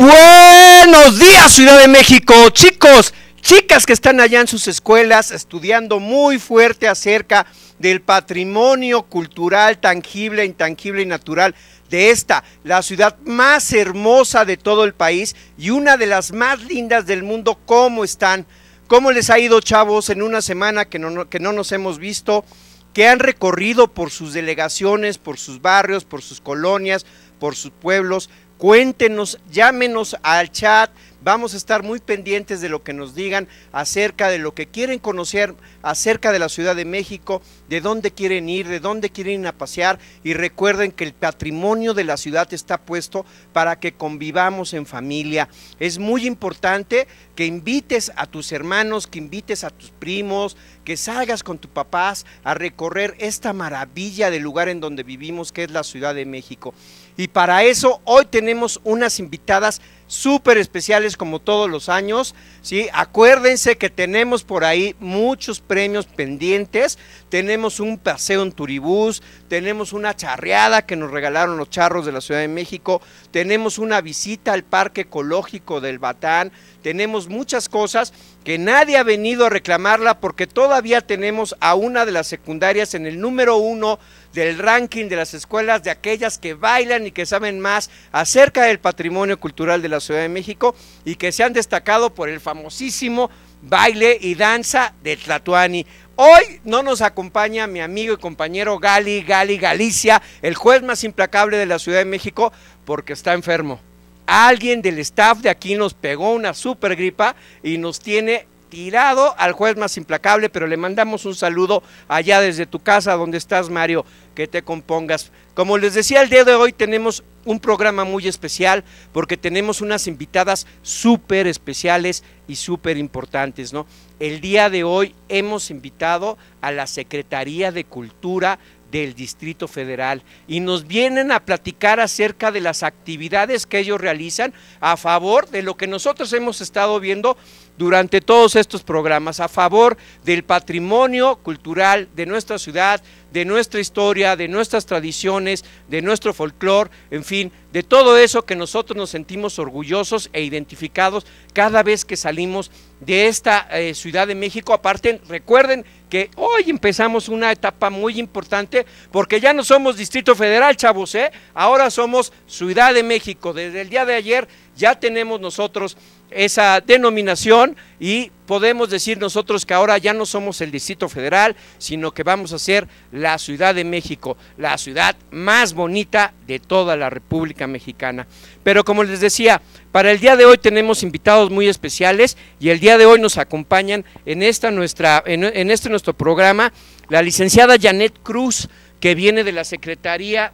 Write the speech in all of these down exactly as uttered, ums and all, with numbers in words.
Buenos días, Ciudad de México, chicos, chicas que están allá en sus escuelas estudiando muy fuerte acerca del patrimonio cultural, tangible, intangible y natural de esta, la ciudad más hermosa de todo el país y una de las más lindas del mundo. ¿Cómo están? ¿Cómo les ha ido, chavos, en una semana que no, que no nos hemos visto? Que han recorrido por sus delegaciones, por sus barrios, por sus colonias, por sus pueblos. Cuéntenos, llámenos al chat, vamos a estar muy pendientes de lo que nos digan acerca de lo que quieren conocer acerca de la Ciudad de México, de dónde quieren ir, de dónde quieren ir a pasear, y recuerden que el patrimonio de la ciudad está puesto para que convivamos en familia. Es muy importante que invites a tus hermanos, que invites a tus primos, que salgas con tus papás a recorrer esta maravilla del lugar en donde vivimos, que es la Ciudad de México. Y para eso hoy tenemos unas invitadas súper especiales como todos los años, ¿sí? Acuérdense que tenemos por ahí muchos premios pendientes, tenemos un paseo en turibús, tenemos una charreada que nos regalaron los charros de la Ciudad de México, tenemos una visita al Parque Ecológico del Batán, tenemos muchas cosas que nadie ha venido a reclamarla porque todavía tenemos a una de las secundarias en el número uno del ranking de las escuelas de aquellas que bailan y que saben más acerca del patrimonio cultural de la Ciudad de México y que se han destacado por el famosísimo baile y danza de Tlatoani. Hoy no nos acompaña mi amigo y compañero Gali, Gali Galicia, el juez más implacable de la Ciudad de México, porque está enfermo. Alguien del staff de aquí nos pegó una super gripa y nos tiene tirado al juez más implacable, pero le mandamos un saludo allá desde tu casa donde estás, Mario, que te compongas. Como les decía, el día de hoy tenemos un programa muy especial porque tenemos unas invitadas súper especiales y súper importantes, ¿no? El día de hoy hemos invitado a la Secretaría de Cultura del Distrito Federal y nos vienen a platicar acerca de las actividades que ellos realizan a favor de lo que nosotros hemos estado viendo durante todos estos programas, a favor del patrimonio cultural de nuestra ciudad, de nuestra historia, de nuestras tradiciones, de nuestro folclore, en fin, de todo eso que nosotros nos sentimos orgullosos e identificados cada vez que salimos de esta eh, Ciudad de México. Aparte, recuerden que hoy empezamos una etapa muy importante porque ya no somos Distrito Federal, chavos, ¿eh? Ahora somos Ciudad de México. Desde el día de ayer ya tenemos nosotros esa denominación y podemos decir nosotros que ahora ya no somos el Distrito Federal, sino que vamos a ser la Ciudad de México, la ciudad más bonita de toda la República Mexicana. Pero como les decía, para el día de hoy tenemos invitados muy especiales y el día de hoy nos acompañan en, esta nuestra, en, en este nuestro programa la licenciada Janet Cruz, que viene de la Secretaría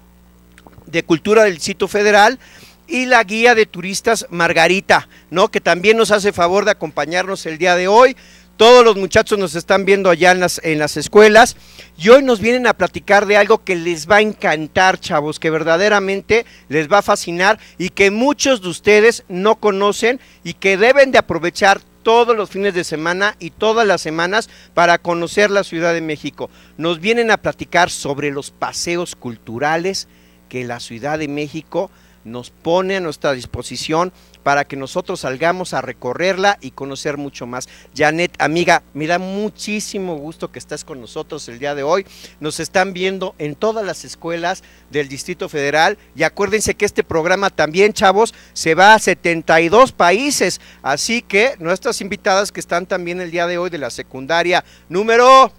de Cultura del Distrito Federal, y la guía de turistas Margarita, ¿no? Que también nos hace favor de acompañarnos el día de hoy. Todos los muchachos nos están viendo allá en las, en las escuelas y hoy nos vienen a platicar de algo que les va a encantar, chavos, que verdaderamente les va a fascinar y que muchos de ustedes no conocen y que deben de aprovechar todos los fines de semana y todas las semanas para conocer la Ciudad de México. Nos vienen a platicar sobre los paseos culturales que la Ciudad de México nos pone a nuestra disposición para que nosotros salgamos a recorrerla y conocer mucho más. Janet, amiga, me da muchísimo gusto que estás con nosotros el día de hoy. Nos están viendo en todas las escuelas del Distrito Federal y acuérdense que este programa también, chavos, se va a setenta y dos países, así que nuestras invitadas que están también el día de hoy de la secundaria número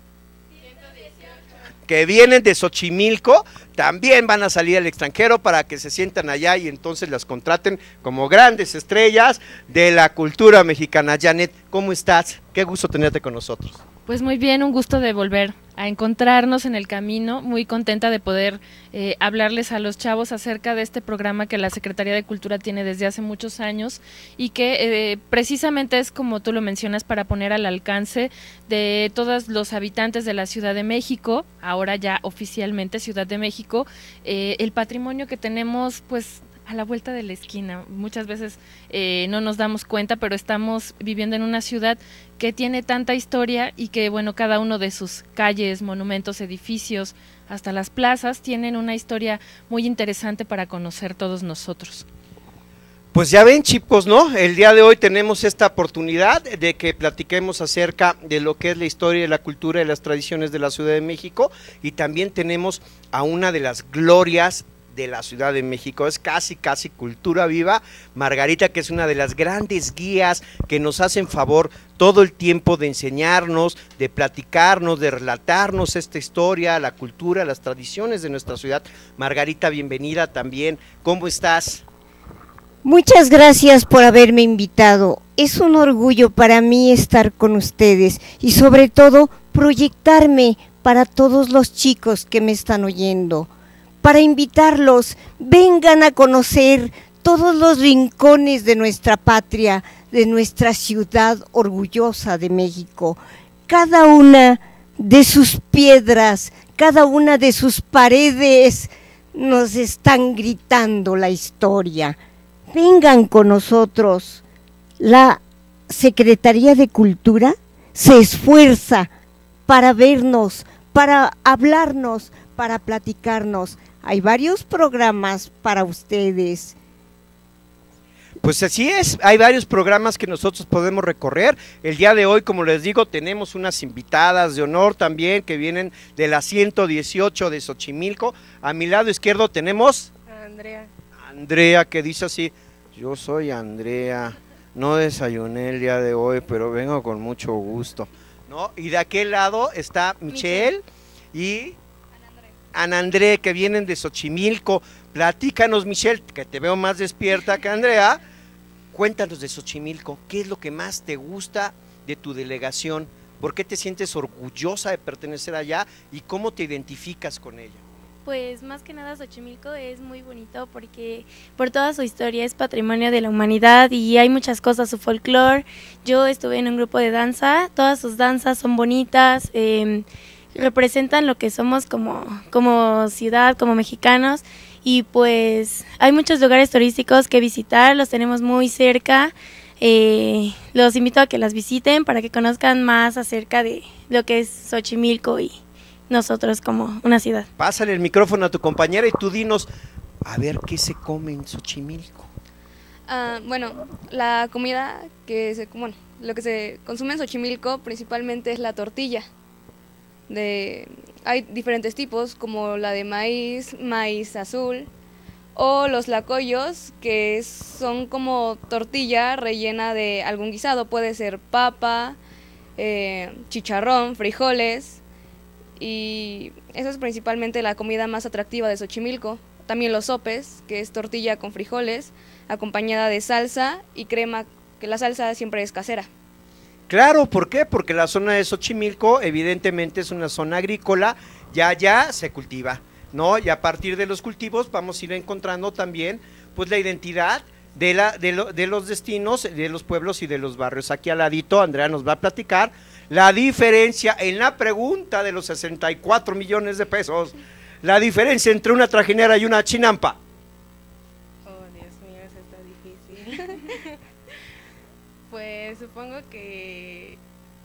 que vienen de Xochimilco, también van a salir al extranjero para que se sientan allá y entonces las contraten como grandes estrellas de la cultura mexicana. Janet, ¿cómo estás? Qué gusto tenerte con nosotros. Pues muy bien, un gusto de volver a encontrarnos en el camino, muy contenta de poder eh, hablarles a los chavos acerca de este programa que la Secretaría de Cultura tiene desde hace muchos años y que eh, precisamente es, como tú lo mencionas, para poner al alcance de todos los habitantes de la Ciudad de México, ahora ya oficialmente Ciudad de México, eh, el patrimonio que tenemos pues a la vuelta de la esquina. Muchas veces eh, no nos damos cuenta, pero estamos viviendo en una ciudad que tiene tanta historia y que, bueno, cada uno de sus calles, monumentos, edificios, hasta las plazas, tienen una historia muy interesante para conocer todos nosotros. Pues ya ven, chicos, ¿no? El día de hoy tenemos esta oportunidad de que platiquemos acerca de lo que es la historia, la cultura y las tradiciones de la Ciudad de México, y también tenemos a una de las glorias de la Ciudad de México, es casi casi cultura viva, Margarita, que es una de las grandes guías que nos hacen favor todo el tiempo de enseñarnos, de platicarnos, de relatarnos esta historia, la cultura, las tradiciones de nuestra ciudad. Margarita, bienvenida también, ¿cómo estás? Muchas gracias por haberme invitado. Es un orgullo para mí estar con ustedes y sobre todo proyectarme para todos los chicos que me están oyendo, para invitarlos, vengan a conocer todos los rincones de nuestra patria, de nuestra ciudad orgullosa de México. Cada una de sus piedras, cada una de sus paredes nos están gritando la historia. Vengan con nosotros. La Secretaría de Cultura se esfuerza para vernos, para hablarnos, para platicarnos. Hay varios programas para ustedes. Pues así es, hay varios programas que nosotros podemos recorrer. El día de hoy, como les digo, tenemos unas invitadas de honor también que vienen de la ciento dieciocho de Xochimilco. A mi lado izquierdo tenemos a Andrea. Andrea, que dice así: yo soy Andrea, no desayuné el día de hoy, pero vengo con mucho gusto, ¿no? Y de aquel lado está Michelle, Michelle. y Ana André, que vienen de Xochimilco. Platícanos, Michelle, que te veo más despierta que Andrea. Cuéntanos de Xochimilco, ¿qué es lo que más te gusta de tu delegación? ¿Por qué te sientes orgullosa de pertenecer allá y cómo te identificas con ella? Pues más que nada Xochimilco es muy bonito porque por toda su historia es patrimonio de la humanidad y hay muchas cosas, su folclore. Yo estuve en un grupo de danza, todas sus danzas son bonitas, eh, representan lo que somos como, como ciudad, como mexicanos, y pues hay muchos lugares turísticos que visitar, los tenemos muy cerca. Eh, los invito a que las visiten para que conozcan más acerca de lo que es Xochimilco y nosotros como una ciudad. Pásale el micrófono a tu compañera y tú dinos, a ver, ¿qué se come en Xochimilco? Uh, bueno, la comida que se, bueno, lo que se consume en Xochimilco principalmente es la tortilla. De, hay diferentes tipos, como la de maíz, maíz azul, o los lacoyos, que es, son como tortilla rellena de algún guisado, puede ser papa, eh, chicharrón, frijoles, y esa es principalmente la comida más atractiva de Xochimilco. También los sopes, que es tortilla con frijoles, acompañada de salsa y crema, que la salsa siempre es casera. Claro, ¿por qué? Porque la zona de Xochimilco evidentemente es una zona agrícola, ya ya se cultiva, ¿no? Y a partir de los cultivos vamos a ir encontrando también pues la identidad de, la, de, lo, de los destinos, de los pueblos y de los barrios. Aquí al ladito Andrea nos va a platicar la diferencia en la pregunta de los sesenta y cuatro millones de pesos, la diferencia entre una trajinera y una chinampa. Oh, Dios mío, eso está difícil. Pues supongo que...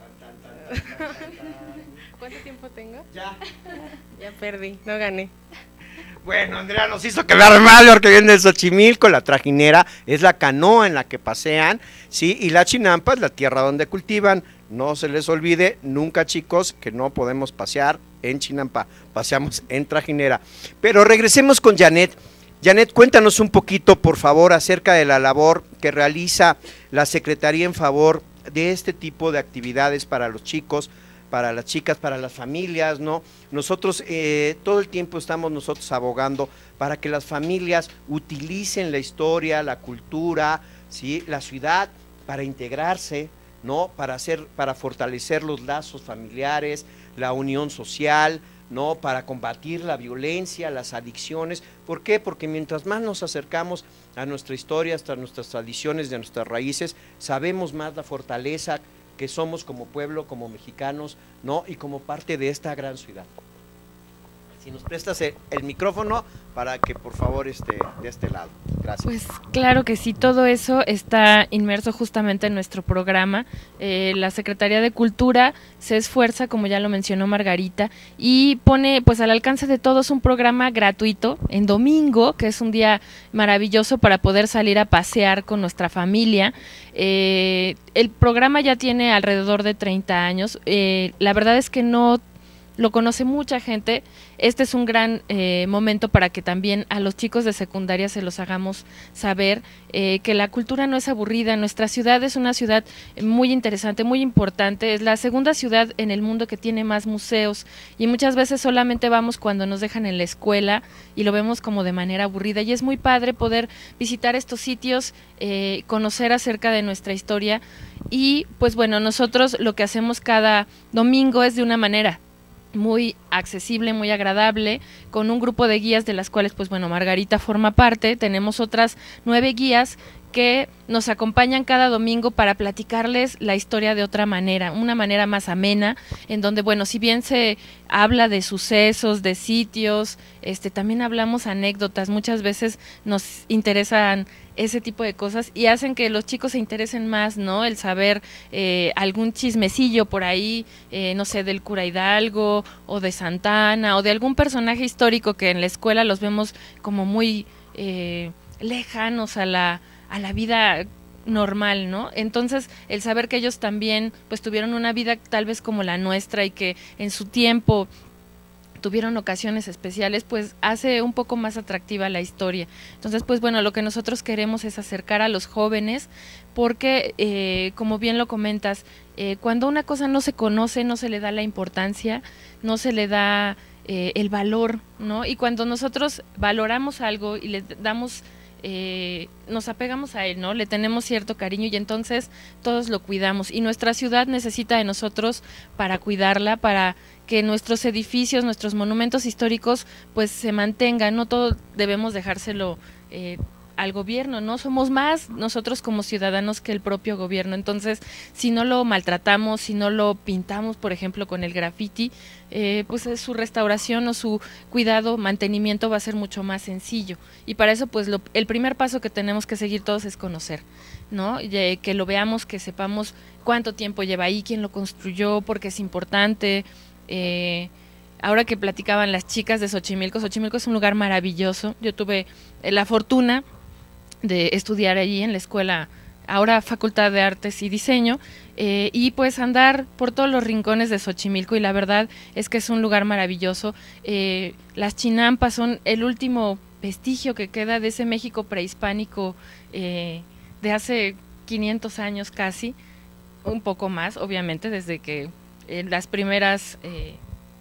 ¿Cuánto tiempo tengo? Ya. Ya perdí, no gané. Bueno, Andrea nos hizo quedar mal porque viene de Xochimilco. La trajinera es la canoa en la que pasean, ¿sí? Y la chinampa es la tierra donde cultivan. No se les olvide nunca, chicos, que no podemos pasear en chinampa, paseamos en trajinera. Pero regresemos con Janet. Janet, cuéntanos un poquito, por favor, acerca de la labor que realiza la Secretaría en favor de este tipo de actividades para los chicos, para las chicas, para las familias, ¿no? Nosotros eh, todo el tiempo estamos nosotros abogando para que las familias utilicen la historia, la cultura, ¿sí? La ciudad para integrarse, ¿no? Para hacer, para fortalecer los lazos familiares, la unión social, ¿no? Para combatir la violencia, las adicciones. ¿Por qué? Porque mientras más nos acercamos a nuestra historia, hasta nuestras tradiciones, de nuestras raíces, sabemos más la fortaleza que somos como pueblo, como mexicanos, ¿no? Y como parte de esta gran ciudad. Si nos prestas el, el micrófono para que por favor esté de este lado. Gracias. Pues claro que sí, todo eso está inmerso justamente en nuestro programa. Eh, la Secretaría de Cultura se esfuerza, como ya lo mencionó Margarita, y pone pues al alcance de todos un programa gratuito en domingo, que es un día maravilloso para poder salir a pasear con nuestra familia. Eh, el programa ya tiene alrededor de treinta años. Eh, la verdad es que no lo conoce mucha gente. Este es un gran eh, momento para que también a los chicos de secundaria se los hagamos saber eh, que la cultura no es aburrida. Nuestra ciudad es una ciudad muy interesante, muy importante. Es la segunda ciudad en el mundo que tiene más museos y muchas veces solamente vamos cuando nos dejan en la escuela y lo vemos como de manera aburrida. Y es muy padre poder visitar estos sitios, eh, conocer acerca de nuestra historia y pues bueno, nosotros lo que hacemos cada domingo es de una manera muy accesible, muy agradable, con un grupo de guías de las cuales, pues bueno, Margarita forma parte. Tenemos otras nueve guías que nos acompañan cada domingo para platicarles la historia de otra manera, una manera más amena, en donde, bueno, si bien se habla de sucesos, de sitios, este, también hablamos anécdotas. Muchas veces nos interesan ese tipo de cosas y hacen que los chicos se interesen más, ¿no? El saber eh, algún chismecillo por ahí, eh, no sé, del cura Hidalgo o de Santana o de algún personaje histórico que en la escuela los vemos como muy eh, lejanos a la, a la vida normal, ¿no? Entonces, el saber que ellos también pues tuvieron una vida tal vez como la nuestra y que en su tiempo tuvieron ocasiones especiales, pues hace un poco más atractiva la historia. Entonces, pues bueno, lo que nosotros queremos es acercar a los jóvenes porque, eh, como bien lo comentas, eh, cuando una cosa no se conoce, no se le da la importancia, no se le da eh, el valor, ¿no? Y cuando nosotros valoramos algo y le damos Eh, nos apegamos a él, ¿no? Le tenemos cierto cariño y entonces todos lo cuidamos y nuestra ciudad necesita de nosotros para cuidarla, para que nuestros edificios, nuestros monumentos históricos pues se mantengan. No todo debemos dejárselo eh, al gobierno, ¿no? Somos más nosotros como ciudadanos que el propio gobierno. Entonces, si no lo maltratamos, si no lo pintamos, por ejemplo, con el graffiti, eh, pues su restauración o su cuidado, mantenimiento va a ser mucho más sencillo. Y para eso, pues, lo, el primer paso que tenemos que seguir todos es conocer, ¿no? Y, eh, que lo veamos, que sepamos cuánto tiempo lleva ahí, quién lo construyó, porque es importante. Eh, ahora que platicaban las chicas de Xochimilco, Xochimilco es un lugar maravilloso. Yo tuve eh, la fortuna de estudiar allí en la escuela, ahora Facultad de Artes y Diseño, eh, y pues andar por todos los rincones de Xochimilco y la verdad es que es un lugar maravilloso. Eh, las chinampas son el último vestigio que queda de ese México prehispánico eh, de hace quinientos años casi, un poco más obviamente desde que eh, las primeras eh,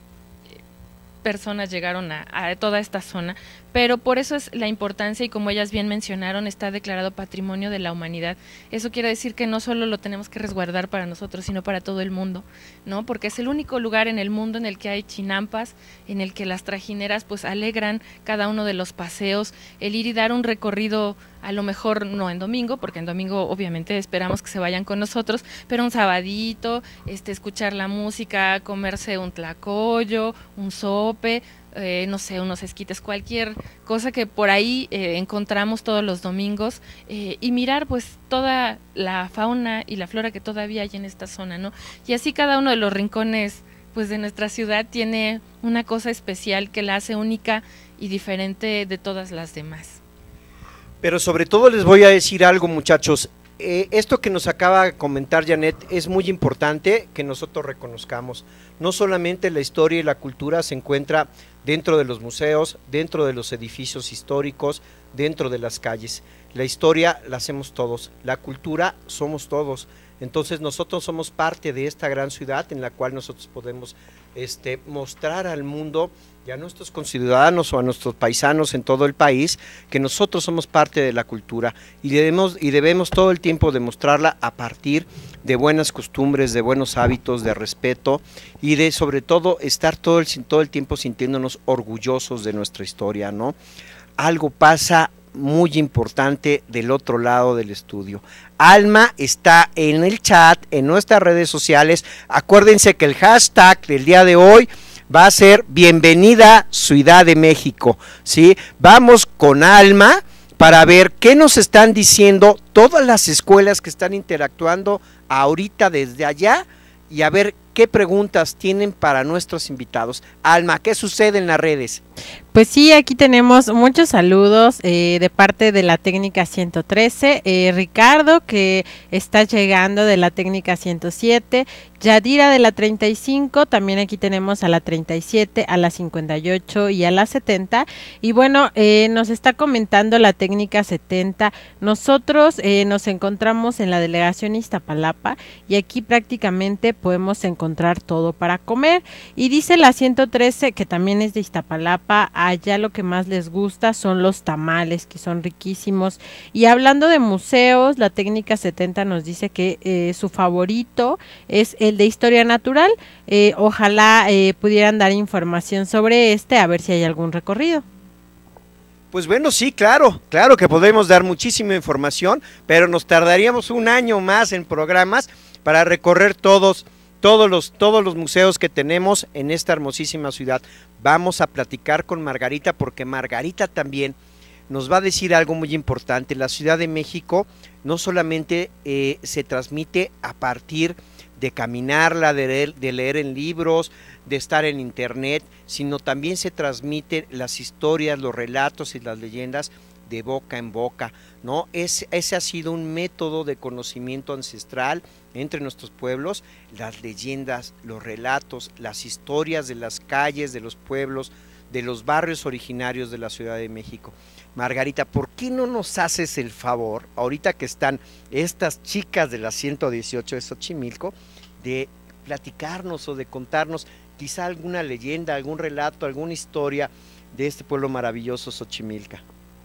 personas llegaron a, a toda esta zona, pero por eso es la importancia y como ellas bien mencionaron, está declarado Patrimonio de la Humanidad. Eso quiere decir que no solo lo tenemos que resguardar para nosotros, sino para todo el mundo, ¿no? Porque es el único lugar en el mundo en el que hay chinampas, en el que las trajineras pues alegran cada uno de los paseos, el ir y dar un recorrido, a lo mejor no en domingo, porque en domingo obviamente esperamos que se vayan con nosotros, pero un sabadito, este, escuchar la música, comerse un tlacoyo, un sope, eh, no sé, unos esquites, cualquier cosa que por ahí eh, encontramos todos los domingos, eh, y mirar pues toda la fauna y la flora que todavía hay en esta zona, ¿no? Y así cada uno de los rincones pues de nuestra ciudad tiene una cosa especial que la hace única y diferente de todas las demás. Pero sobre todo les voy a decir algo, muchachos, eh, esto que nos acaba de comentar Janet es muy importante que nosotros reconozcamos. No solamente la historia y la cultura se encuentra dentro de los museos, dentro de los edificios históricos, dentro de las calles. La historia la hacemos todos, la cultura somos todos. Entonces nosotros somos parte de esta gran ciudad en la cual nosotros podemos este, mostrar al mundo y a nuestros conciudadanos o a nuestros paisanos en todo el país que nosotros somos parte de la cultura y debemos, y debemos todo el tiempo demostrarla a partir de buenas costumbres, de buenos hábitos, de respeto y de sobre todo estar todo el, todo el tiempo sintiéndonos orgullosos de nuestra historia, ¿no? Algo pasa muy importante del otro lado del estudio. Alma está en el chat, en nuestras redes sociales. Acuérdense que el hashtag del día de hoy va a ser Bienvenida Ciudad de México, ¿sí? Vamos con Alma para ver qué nos están diciendo todas las escuelas que están interactuando ahorita desde allá y a ver qué preguntas tienen para nuestros invitados. Alma, ¿qué sucede en las redes? Pues sí, aquí tenemos muchos saludos eh, de parte de la técnica ciento trece, eh, Ricardo, que está llegando de la técnica ciento siete, Yadira de la treinta y cinco, también aquí tenemos a la treinta y siete, a la cincuenta y ocho y a la setenta, y bueno, eh, nos está comentando la técnica setenta, nosotros eh, nos encontramos en la delegación Iztapalapa y aquí prácticamente podemos encontrar todo para comer, y dice la ciento trece, que también es de Iztapalapa, allá lo que más les gusta son los tamales, que son riquísimos. Y hablando de museos, la técnica setenta nos dice que eh, su favorito es el de Historia Natural. Eh, ojalá eh, pudieran dar información sobre este, a ver si hay algún recorrido. Pues bueno, sí, claro, claro que podemos dar muchísima información, pero nos tardaríamos un año más en programas para recorrer todos Todos los, todos los museos que tenemos en esta hermosísima ciudad. Vamos a platicar con Margarita porque Margarita también nos va a decir algo muy importante. La Ciudad de México no solamente eh, se transmite a partir de caminarla, de leer, de leer en libros, de estar en internet, sino también se transmiten las historias, los relatos y las leyendas de boca en boca, ¿no? Es, ese ha sido un método de conocimiento ancestral entre nuestros pueblos, las leyendas, los relatos, las historias de las calles, de los pueblos, de los barrios originarios de la Ciudad de México. Margarita, ¿por qué no nos haces el favor, ahorita que están estas chicas de la ciento dieciocho de Xochimilco, de platicarnos o de contarnos quizá alguna leyenda, algún relato, alguna historia de este pueblo maravilloso, Xochimilca?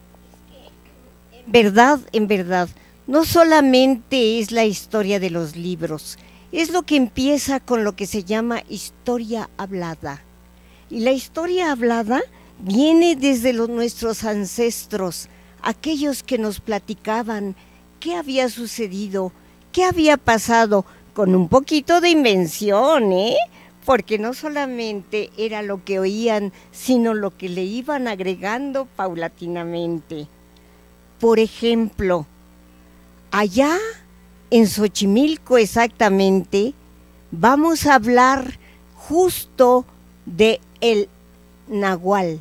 En verdad, en verdad, no solamente es la historia de los libros, es lo que empieza con lo que se llama historia hablada. Y la historia hablada viene desde los, nuestros ancestros, aquellos que nos platicaban qué había sucedido, qué había pasado, con un poquito de invención, ¿eh? Porque no solamente era lo que oían, sino lo que le iban agregando paulatinamente. Por ejemplo, allá en Xochimilco exactamente, vamos a hablar justo de el nahual.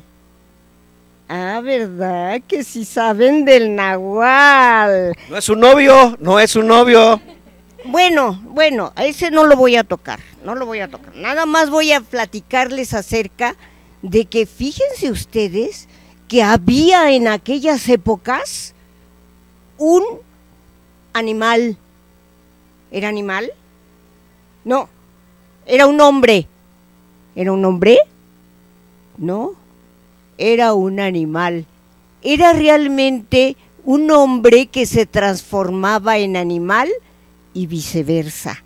Ah, ¿verdad? Que sí saben del nahual. No es su novio, no es su novio. Bueno, bueno, a ese no lo voy a tocar, no lo voy a tocar. Nada más voy a platicarles acerca de que fíjense ustedes que había en aquellas épocas un animal. ¿Era animal? No, era un hombre. ¿Era un hombre? No, era un animal. Era realmente un hombre que se transformaba en animal y viceversa.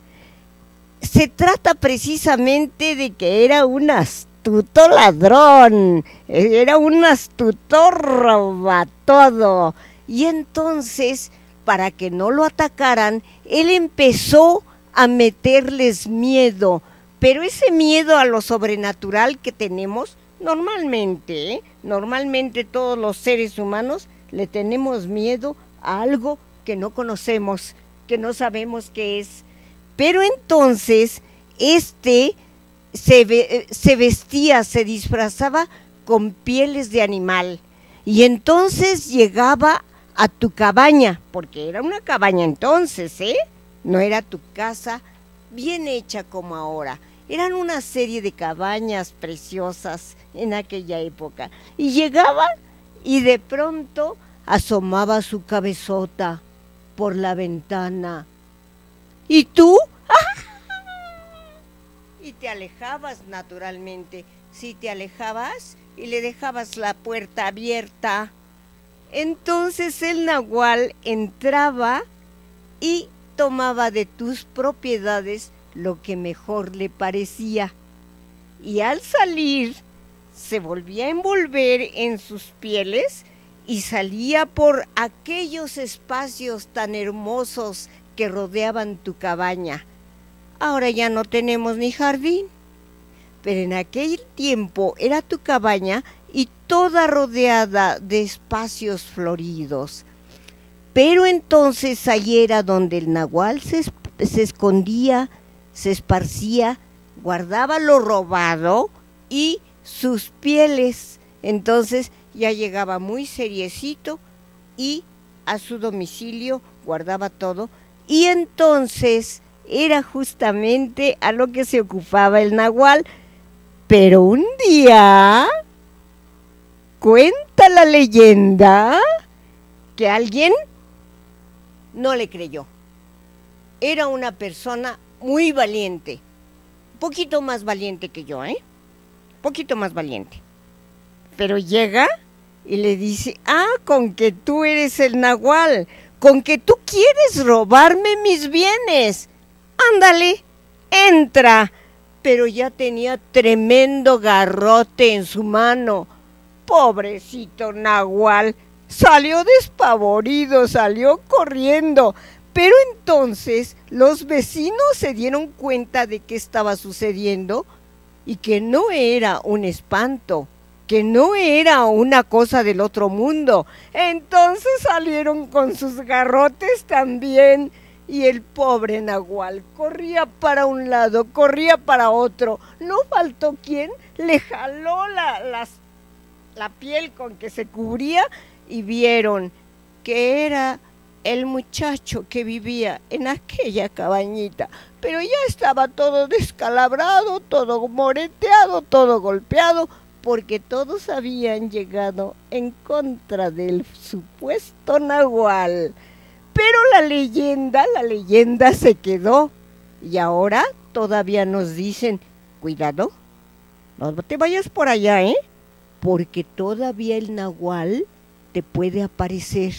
Se trata precisamente de que era un astuto ladrón, era un astuto robatodo, y entonces, para que no lo atacaran, él empezó a meterles miedo, pero ese miedo a lo sobrenatural que tenemos, normalmente, ¿eh? normalmente todos los seres humanos le tenemos miedo a algo que no conocemos, que no sabemos qué es. Pero entonces, este se, ve, se vestía, se disfrazaba con pieles de animal, y entonces llegaba a tu cabaña, porque era una cabaña entonces, ¿eh? No era tu casa bien hecha como ahora. Eran una serie de cabañas preciosas en aquella época. Y llegaba y de pronto asomaba su cabezota por la ventana. ¿Y tú? Y te alejabas naturalmente. Si te alejabas y le dejabas la puerta abierta, entonces el nahual entraba y tomaba de tus propiedades lo que mejor le parecía. Y al salir, se volvía a envolver en sus pieles y salía por aquellos espacios tan hermosos que rodeaban tu cabaña. Ahora ya no tenemos ni jardín, pero en aquel tiempo era tu cabaña y toda rodeada de espacios floridos. Pero entonces ahí era donde el nahual se, se escondía, se esparcía, guardaba lo robado y sus pieles. Entonces ya llegaba muy seriecito y a su domicilio guardaba todo. Y entonces era justamente a lo que se ocupaba el nahual. Pero un día, cuenta la leyenda, que alguien no le creyó. Era una persona muy valiente, poquito más valiente que yo, ¿eh? Poquito más valiente. Pero llega y le dice, ah, con que tú eres el nahual, con que tú quieres robarme mis bienes. Ándale, entra. Pero ya tenía tremendo garrote en su mano. Pobrecito nahual, salió despavorido, salió corriendo. Pero entonces los vecinos se dieron cuenta de qué estaba sucediendo y que no era un espanto, que no era una cosa del otro mundo. Entonces salieron con sus garrotes también. Y el pobre nahual corría para un lado, corría para otro. No faltó quien le jaló la, las, la piel con que se cubría y vieron que era el muchacho que vivía en aquella cabañita. Pero ya estaba todo descalabrado, todo moreteado, todo golpeado, porque todos habían llegado en contra del supuesto nahual. Pero la leyenda, la leyenda se quedó y ahora todavía nos dicen, cuidado, no te vayas por allá, ¿eh? Porque todavía el nahual te puede aparecer.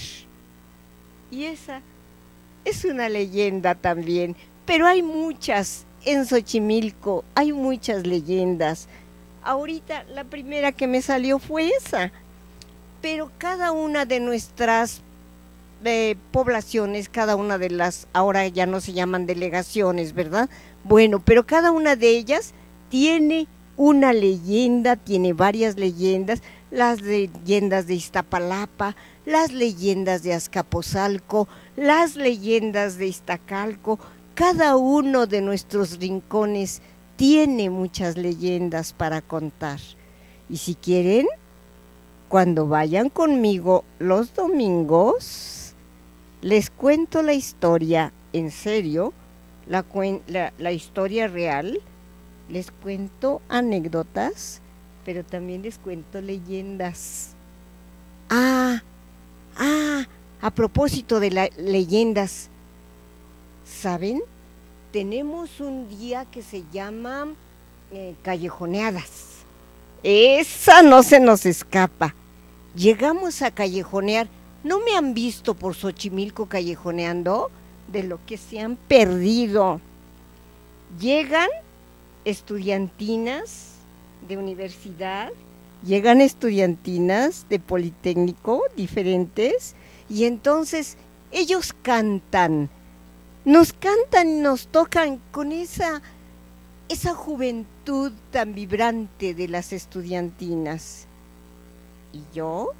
Y esa es una leyenda también, pero hay muchas en Xochimilco, hay muchas leyendas. Ahorita la primera que me salió fue esa, pero cada una de nuestras de poblaciones, cada una de las, ahora ya no se llaman delegaciones, ¿verdad? Bueno, pero cada una de ellas tiene una leyenda, tiene varias leyendas, las leyendas de Iztapalapa, las leyendas de Azcapotzalco, las leyendas de Iztacalco. Cada uno de nuestros rincones tiene muchas leyendas para contar. Y si quieren, cuando vayan conmigo los domingos, les cuento la historia en serio, la, la, la historia real, les cuento anécdotas, pero también les cuento leyendas. Ah, ah, a propósito de las leyendas, ¿saben? Tenemos un día que se llama eh, callejoneadas. Esa no se nos escapa. Llegamos a callejonear. ¿No me han visto por Xochimilco callejoneando? De lo que se han perdido. Llegan estudiantinas de universidad, llegan estudiantinas de Politécnico, diferentes, y entonces ellos cantan, nos cantan y nos tocan con esa, esa juventud tan vibrante de las estudiantinas. ¿Y yo?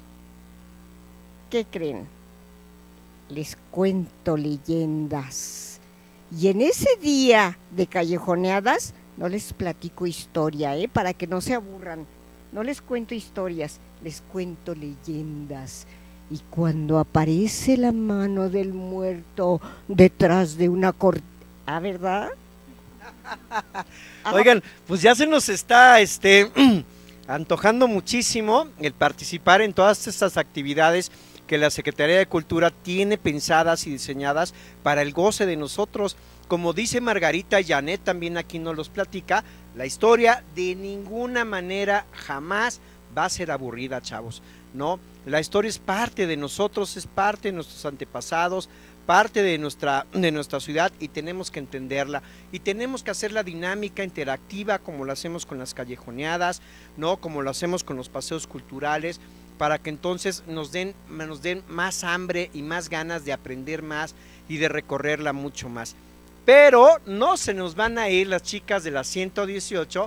¿Qué creen? Les cuento leyendas. Y en ese día de callejoneadas, no les platico historia, ¿eh? Para que no se aburran. No les cuento historias, les cuento leyendas. Y cuando aparece la mano del muerto detrás de una cortina, ¿ah, verdad? Oigan, pues ya se nos está este, antojando muchísimo el participar en todas estas actividades que la Secretaría de Cultura tiene pensadas y diseñadas para el goce de nosotros. Como dice Margarita, Janet también aquí nos los platica, la historia de ninguna manera jamás va a ser aburrida, chavos, ¿no? La historia es parte de nosotros, es parte de nuestros antepasados, parte de nuestra, de nuestra ciudad, y tenemos que entenderla y tenemos que hacerla dinámica, interactiva, como lo hacemos con las callejoneadas, ¿no? Como lo hacemos con los paseos culturales, para que entonces nos den, nos den más hambre y más ganas de aprender más y de recorrerla mucho más. Pero no se nos van a ir las chicas de la ciento dieciocho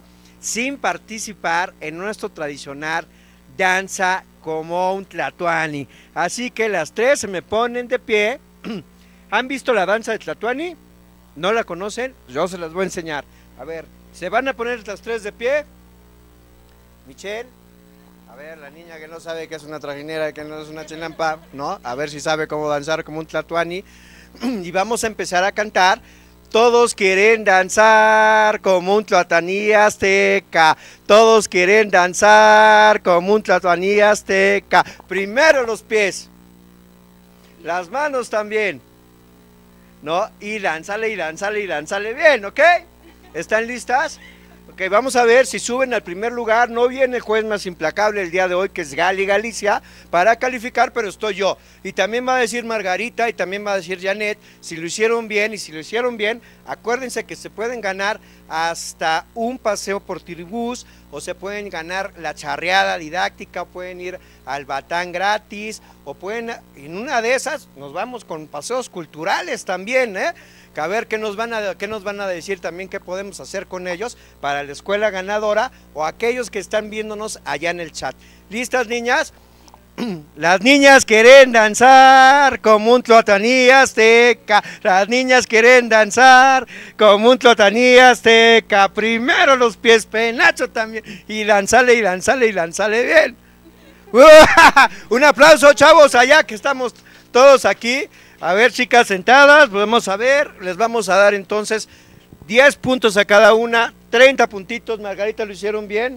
sin participar en nuestro tradicional danza como un tlatoani. Así que las tres se me ponen de pie. ¿Han visto la danza de tlatoani? ¿No la conocen? Yo se las voy a enseñar. A ver, ¿se van a poner las tres de pie? Michelle, a ver, la niña que no sabe que es una trajinera, que no es una chinampa, ¿no? A ver si sabe cómo danzar como un tlatoani. Y vamos a empezar a cantar. Todos quieren danzar como un tlatoani azteca. Todos quieren danzar como un tlatoani azteca. Primero los pies. Las manos también. ¿No? Y lánzale, y lánzale, y lánzale bien, ¿ok? ¿Están listas? Ok, vamos a ver si suben al primer lugar. No viene el juez más implacable el día de hoy, que es Gali Galicia, para calificar, pero estoy yo. Y también va a decir Margarita, y también va a decir Janet, si lo hicieron bien, y si lo hicieron bien, acuérdense que se pueden ganar hasta un paseo por Tiribús, o se pueden ganar la charreada didáctica, o pueden ir al Batán gratis, o pueden, en una de esas, nos vamos con paseos culturales también, ¿eh? Que a ver qué nos van a qué nos van a decir también, qué podemos hacer con ellos para la escuela ganadora o aquellos que están viéndonos allá en el chat. ¿Listas, niñas? Las niñas quieren danzar como un tlatoani azteca. Las niñas quieren danzar como un tlatoani azteca. Primero los pies, penacho también. Y lanzale, y lanzale, y lanzale bien. Un aplauso, chavos, allá que estamos todos aquí. A ver, chicas sentadas, vamos a ver, les vamos a dar entonces diez puntos a cada una, treinta puntitos. Margarita, ¿lo hicieron bien?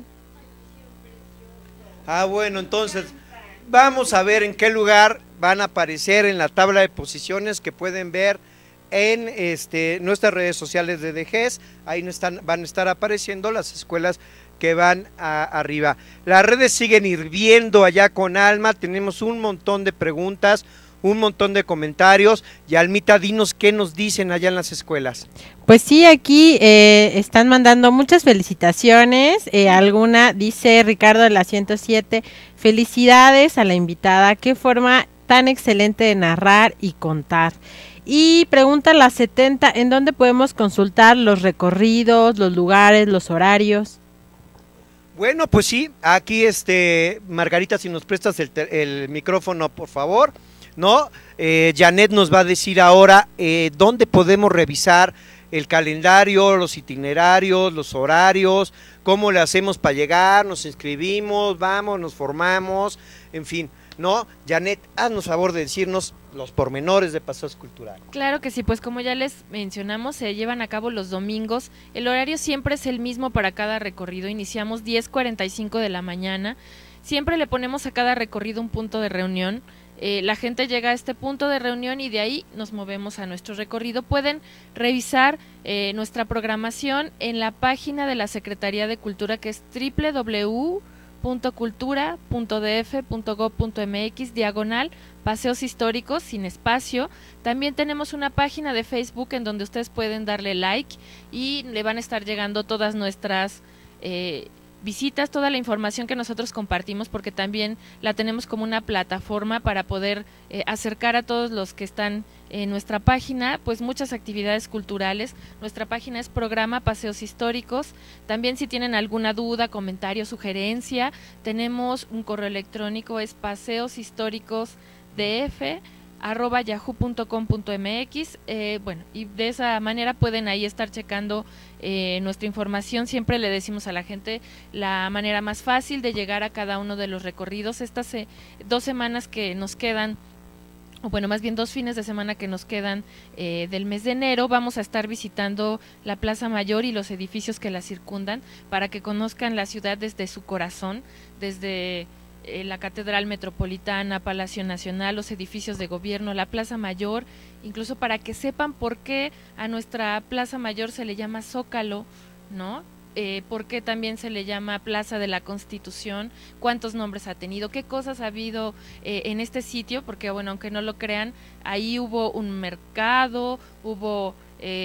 Ah, bueno, entonces vamos a ver en qué lugar van a aparecer en la tabla de posiciones que pueden ver en este, nuestras redes sociales de D G E S. Ahí no están, van a estar apareciendo las escuelas que van a, arriba. Las redes siguen hirviendo allá con Alma, tenemos un montón de preguntas, un montón de comentarios. Y Almita, dinos qué nos dicen allá en las escuelas. Pues sí, aquí eh, están mandando muchas felicitaciones. Eh, alguna dice Ricardo de la ciento siete, felicidades a la invitada, qué forma tan excelente de narrar y contar. Y pregunta la setenta, ¿en dónde podemos consultar los recorridos, los lugares, los horarios? Bueno, pues sí, aquí este, Margarita, si nos prestas el, el micrófono, por favor. ¿No? Eh, Janet nos va a decir ahora eh, dónde podemos revisar el calendario, los itinerarios, los horarios, cómo le hacemos para llegar, nos inscribimos, vamos, nos formamos, en fin, ¿no? Janet, haznos favor de decirnos los pormenores de Paseos Culturales. Claro que sí, pues como ya les mencionamos, se llevan a cabo los domingos, el horario siempre es el mismo para cada recorrido, iniciamos diez cuarenta y cinco de la mañana, siempre le ponemos a cada recorrido un punto de reunión. Eh, la gente llega a este punto de reunión y de ahí nos movemos a nuestro recorrido. Pueden revisar eh, nuestra programación en la página de la Secretaría de Cultura, que es doble u doble u doble u punto cultura punto d f punto gob punto m x diagonal paseos históricos sin espacio. También tenemos una página de Facebook en donde ustedes pueden darle like y le van a estar llegando todas nuestras eh, visitas, toda la información que nosotros compartimos, porque también la tenemos como una plataforma para poder eh, acercar a todos los que están en nuestra página, pues muchas actividades culturales. Nuestra página es Programa Paseos Históricos. También si tienen alguna duda, comentario, sugerencia, tenemos un correo electrónico, es paseoshistóricosdf arroba yahoo punto com punto m x. Eh, bueno, y de esa manera pueden ahí estar checando eh, nuestra información. Siempre le decimos a la gente la manera más fácil de llegar a cada uno de los recorridos. Estas eh, dos semanas que nos quedan, o bueno, más bien dos fines de semana que nos quedan eh, del mes de enero, vamos a estar visitando la Plaza Mayor y los edificios que la circundan para que conozcan la ciudad desde su corazón, desde Eh, la Catedral Metropolitana, Palacio Nacional, los edificios de gobierno, la Plaza Mayor, incluso para que sepan por qué a nuestra Plaza Mayor se le llama Zócalo, ¿no? Eh, por qué también se le llama Plaza de la Constitución, cuántos nombres ha tenido, qué cosas ha habido eh, en este sitio, porque bueno, aunque no lo crean, ahí hubo un mercado, hubo eh,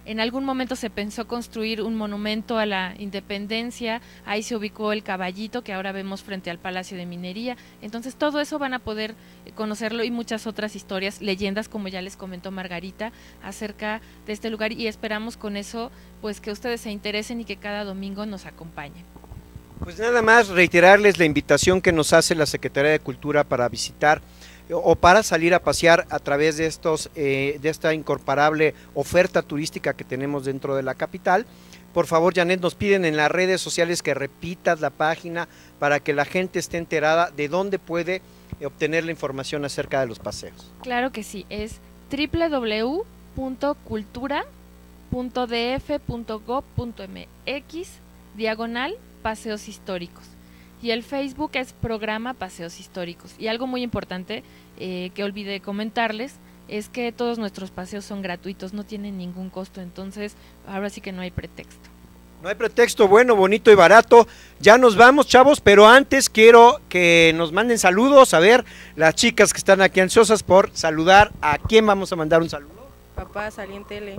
En algún momento se pensó construir un monumento a la independencia, ahí se ubicó el caballito que ahora vemos frente al Palacio de Minería, entonces todo eso van a poder conocerlo y muchas otras historias, leyendas como ya les comentó Margarita acerca de este lugar, y esperamos con eso pues que ustedes se interesen y que cada domingo nos acompañen. Pues nada más reiterarles la invitación que nos hace la Secretaría de Cultura para visitar o para salir a pasear a través de estos eh, de esta incomparable oferta turística que tenemos dentro de la capital. Por favor, Janet, nos piden en las redes sociales que repitas la página para que la gente esté enterada de dónde puede obtener la información acerca de los paseos. Claro que sí, es doble u doble u doble u punto cultura punto d f punto gob punto m x diagonal paseos históricos. Y el Facebook es Programa Paseos Históricos. Y algo muy importante eh, que olvidé comentarles es que todos nuestros paseos son gratuitos, no tienen ningún costo, entonces ahora sí que no hay pretexto. No hay pretexto, bueno, bonito y barato. Ya nos vamos, chavos, pero antes quiero que nos manden saludos. A ver, las chicas que están aquí ansiosas por saludar, ¿a quién vamos a mandar un saludo? Papá, salí en tele.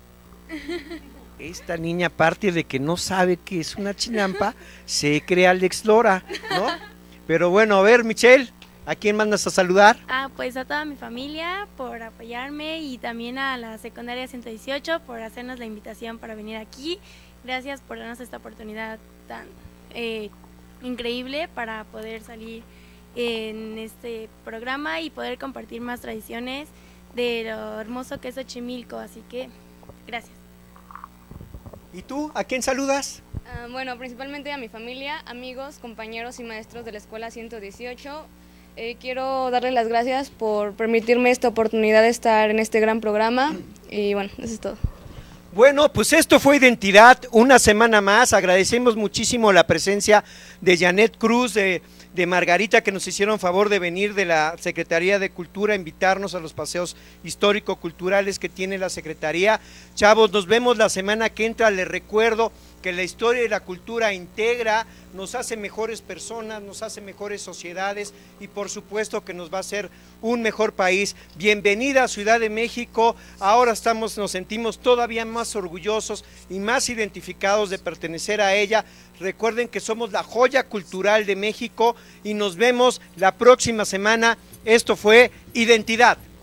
Esta niña, aparte de que no sabe que es una chinampa, se cree Alex Lora, ¿no? Pero bueno, a ver, Michelle, ¿a quién mandas a saludar? Ah, pues a toda mi familia por apoyarme y también a la secundaria ciento dieciocho por hacernos la invitación para venir aquí. Gracias por darnos esta oportunidad tan eh, increíble para poder salir en este programa y poder compartir más tradiciones de lo hermoso que es Xochimilco, así que gracias. ¿Y tú? ¿A quién saludas? Uh, bueno, principalmente a mi familia, amigos, compañeros y maestros de la Escuela ciento dieciocho. Eh, quiero darles las gracias por permitirme esta oportunidad de estar en este gran programa y bueno, eso es todo. Bueno, pues esto fue Identidad, una semana más. Agradecemos muchísimo la presencia de Janet Cruz, de, de Margarita, que nos hicieron favor de venir de la Secretaría de Cultura, invitarnos a los paseos histórico-culturales que tiene la Secretaría. Chavos, nos vemos la semana que entra. Les recuerdo que la historia y la cultura integra, nos hace mejores personas, nos hace mejores sociedades y por supuesto que nos va a hacer un mejor país. Bienvenida a Ciudad de México, ahora estamos, nos sentimos todavía más orgullosos y más identificados de pertenecer a ella. Recuerden que somos la joya cultural de México y nos vemos la próxima semana. Esto fue Identidad.